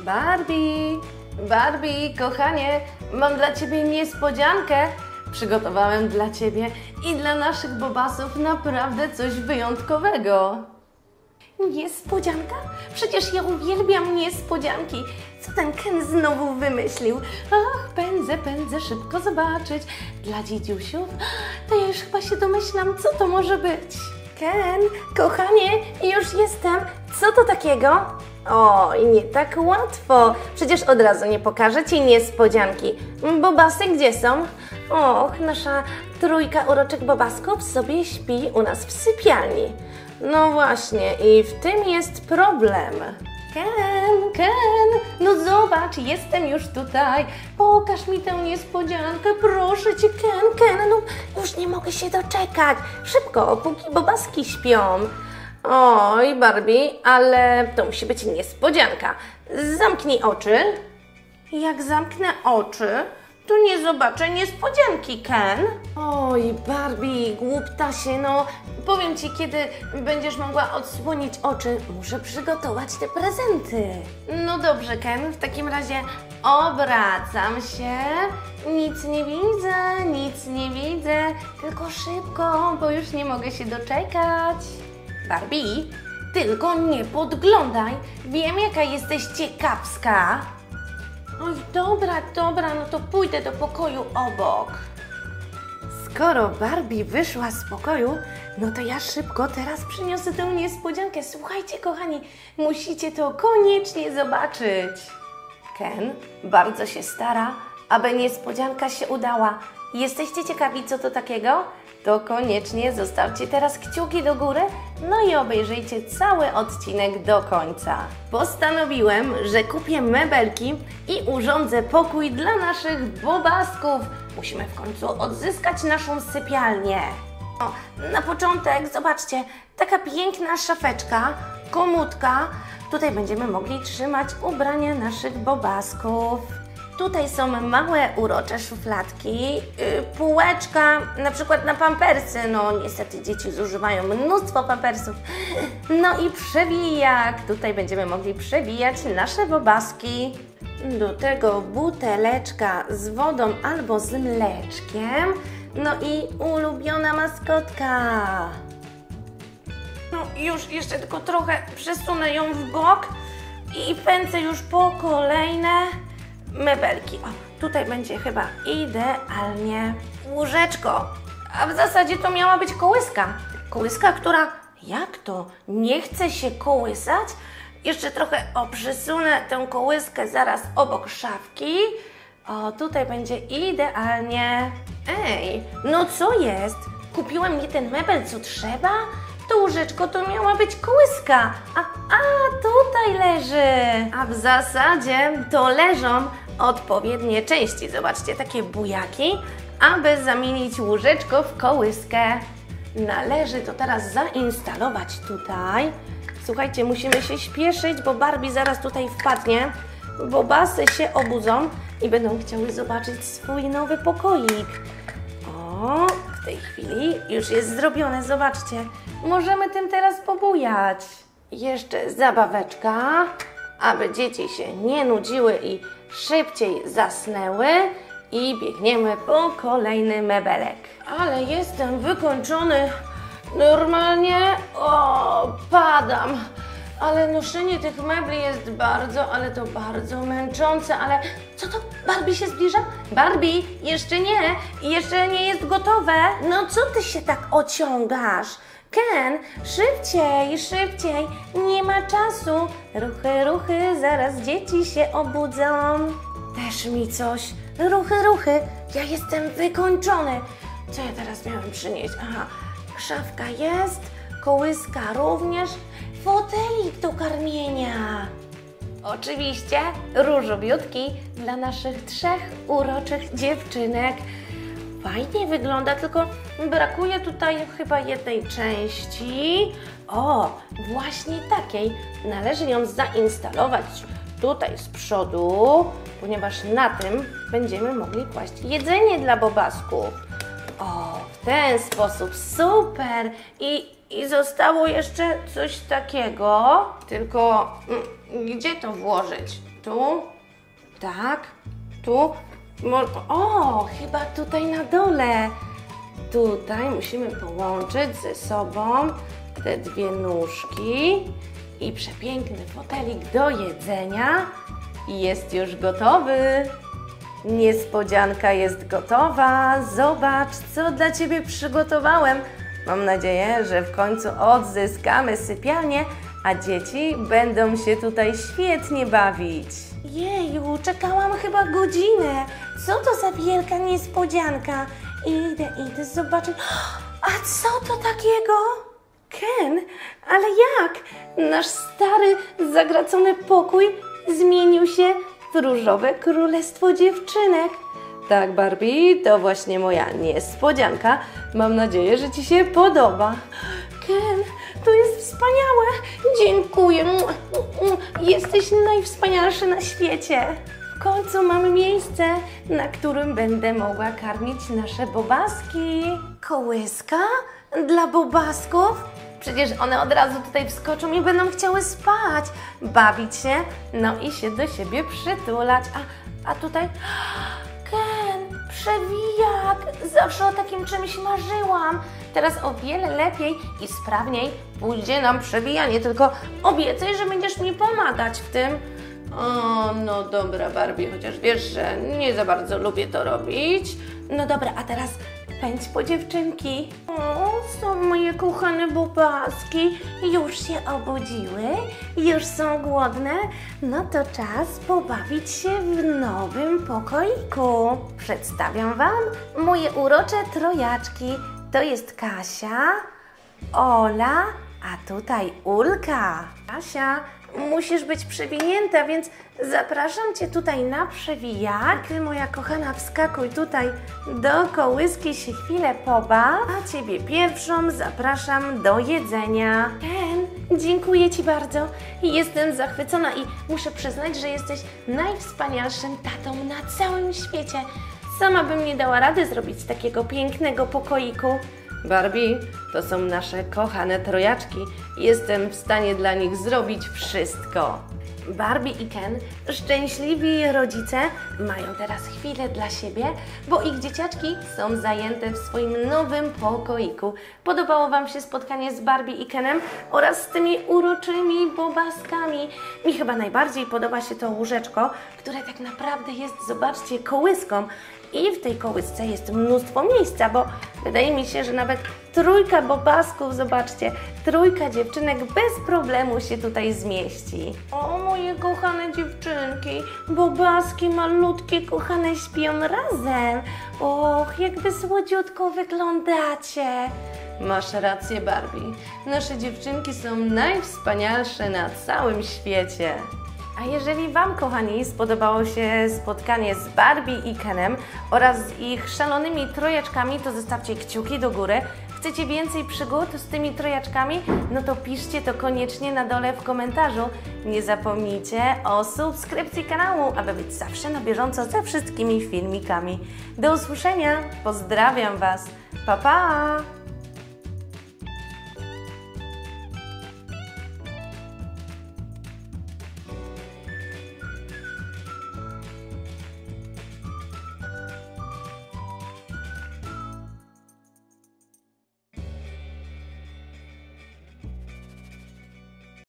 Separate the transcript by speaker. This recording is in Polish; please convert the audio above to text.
Speaker 1: Barbie, Barbie, kochanie, mam dla Ciebie niespodziankę. Przygotowałem dla Ciebie i dla naszych bobasów naprawdę coś wyjątkowego. Niespodzianka? Przecież ja uwielbiam niespodzianki. Co ten Ken znowu wymyślił? Ach, pędzę szybko zobaczyć. Dla dzidziusiów? To ja już chyba się domyślam, co to może być. Ken, kochanie, już jestem. Co to takiego? Oj, nie tak łatwo. Przecież od razu nie pokażę Ci niespodzianki. Bobasy gdzie są? Och, nasza trójka uroczych bobasków sobie śpi u nas w sypialni. No właśnie, i w tym jest problem. Ken, no zobacz, jestem już tutaj. Pokaż mi tę niespodziankę, proszę Cię, Ken, no już nie mogę się doczekać. Szybko, póki bobaski śpią. Oj, Barbie, ale to musi być niespodzianka. Zamknij oczy. Jak zamknę oczy, to nie zobaczę niespodzianki, Ken. Oj, Barbie, głuptasie, no powiem Ci, kiedy będziesz mogła odsłonić oczy. Muszę przygotować te prezenty. No dobrze, Ken, w takim razie obracam się. Nic nie widzę, tylko szybko, bo już nie mogę się doczekać. Barbie, tylko nie podglądaj. Wiem, jaka jesteś ciekawska. Oj, dobra, no to pójdę do pokoju obok. Skoro Barbie wyszła z pokoju, no to ja szybko teraz przyniosę tę niespodziankę. Słuchajcie, kochani, musicie to koniecznie zobaczyć. Ken bardzo się stara, aby niespodzianka się udała. Jesteście ciekawi, co to takiego? To koniecznie zostawcie teraz kciuki do góry, no i obejrzyjcie cały odcinek do końca. Postanowiłem, że kupię mebelki i urządzę pokój dla naszych bobasków. Musimy w końcu odzyskać naszą sypialnię. O, na początek zobaczcie, taka piękna szafeczka, komódka. Tutaj będziemy mogli trzymać ubrania naszych bobasków. Tutaj są małe, urocze szufladki, półeczka, na przykład na pampersy. No niestety dzieci zużywają mnóstwo pampersów. No i przewijak. Tutaj będziemy mogli przewijać nasze bobaski. Do tego buteleczka z wodą albo z mleczkiem. No i ulubiona maskotka. No już jeszcze tylko trochę przesunę ją w bok i pędzę już po kolejne mebelki. O, tutaj będzie chyba idealnie. Łóżeczko. A w zasadzie to miała być kołyska. Kołyska, która... Jak to? Nie chce się kołysać? Jeszcze trochę przesunę tę kołyskę zaraz obok szafki. O, tutaj będzie idealnie. Ej, no co jest? Kupiłem nie ten mebel, co trzeba? To łóżeczko to miała być kołyska. A tutaj leży. A w zasadzie to leżą odpowiednie części. Zobaczcie, takie bujaki, aby zamienić łóżeczko w kołyskę. Należy to teraz zainstalować tutaj. Słuchajcie, musimy się śpieszyć, bo Barbie zaraz tutaj wpadnie. Bobasy się obudzą i będą chciały zobaczyć swój nowy pokoik. O, w tej chwili już jest zrobione, zobaczcie. Możemy tym teraz pobujać. Jeszcze zabaweczka, aby dzieci się nie nudziły i szybciej zasnęły. I biegniemy po kolejny mebelek. Ale jestem wykończony. Normalnie padam. Ale noszenie tych mebli jest bardzo męczące. Ale co to? Barbie się zbliża? Barbie, jeszcze nie jest gotowe. No co ty się tak ociągasz? Ken, szybciej, nie ma czasu. Ruchy, zaraz dzieci się obudzą. Też mi coś. Ruchy, ja jestem wykończony. Co ja teraz miałem przynieść? Aha, szafka jest, kołyska również, fotelik do karmienia. Oczywiście różowiutki dla naszych 3 uroczych dziewczynek. Fajnie wygląda, tylko brakuje tutaj chyba jednej części. O, właśnie takiej. Należy ją zainstalować tutaj z przodu, ponieważ na tym będziemy mogli kłaść jedzenie dla bobasków. O, w ten sposób, super! I I zostało jeszcze coś takiego, tylko gdzie to włożyć? Tu? Tak? Tu? O, chyba tutaj na dole. Tutaj musimy połączyć ze sobą te dwie nóżki i przepiękny fotelik do jedzenia. I jest już gotowy. Niespodzianka jest gotowa. Zobacz, co dla Ciebie przygotowałem. Mam nadzieję, że w końcu odzyskamy sypialnię, a dzieci będą się tutaj świetnie bawić. Jeju, czekałam chyba godzinę. Co to za wielka niespodzianka? Idę zobaczyć. A co to takiego? Ken, ale jak? Nasz stary, zagracony pokój zmienił się w różowe królestwo dziewczynek. Tak, Barbie, to właśnie moja niespodzianka. Mam nadzieję, że Ci się podoba. Ken, to jest wspaniałe. Dziękuję. Jesteś najwspanialszy na świecie. W końcu mamy miejsce, na którym będę mogła karmić nasze bobaski. Kołyska? Dla bobasków? Przecież one od razu tutaj wskoczą i będą chciały spać, bawić się, no i się do siebie przytulać. A tutaj... Ken, przewijak! Zawsze o takim czymś marzyłam. Teraz o wiele lepiej i sprawniej pójdzie nam przewijanie, tylko obiecaj, że będziesz mi pomagać w tym. O, no dobra, Barbie, chociaż wiesz, że nie za bardzo lubię to robić. No dobra, a teraz pędź po dziewczynki. O, są moje kochane bobaski. Już się obudziły? Już są głodne? No to czas pobawić się w nowym pokoiku. Przedstawiam Wam moje urocze trojaczki. To jest Kasia, Ola, a tutaj Ulka. Kasia, musisz być przewinięta, więc zapraszam Cię tutaj na przewijak. Ty, moja kochana, wskakuj tutaj do kołyski, się chwilę pobaw. A Ciebie pierwszą zapraszam do jedzenia. Ken, dziękuję Ci bardzo. Jestem zachwycona i muszę przyznać, że jesteś najwspanialszym tatą na całym świecie. Sama bym nie dała rady zrobić takiego pięknego pokoiku. Barbie, to są nasze kochane trojaczki. Jestem w stanie dla nich zrobić wszystko. Barbie i Ken, szczęśliwi rodzice, mają teraz chwilę dla siebie, bo ich dzieciaczki są zajęte w swoim nowym pokoiku. Podobało Wam się spotkanie z Barbie i Kenem oraz z tymi uroczymi bobaskami? Mi chyba najbardziej podoba się to łóżeczko, które tak naprawdę jest, zobaczcie, kołyską. I w tej kołysce jest mnóstwo miejsca, bo wydaje mi się, że nawet trójka bobasków, zobaczcie, trójka dziewczynek bez problemu się tutaj zmieści. O, moje kochane dziewczynki, bobaski malutkie, kochane, śpią razem. Och, jak wy słodziutko wyglądacie. Masz rację, Barbie. Nasze dziewczynki są najwspanialsze na całym świecie. A jeżeli Wam, kochani, spodobało się spotkanie z Barbie i Kenem oraz z ich szalonymi trojaczkami, to zostawcie kciuki do góry. Chcecie więcej przygód z tymi trojaczkami? No to piszcie to koniecznie na dole w komentarzu. Nie zapomnijcie o subskrypcji kanału, aby być zawsze na bieżąco ze wszystkimi filmikami. Do usłyszenia, pozdrawiam Was, pa pa!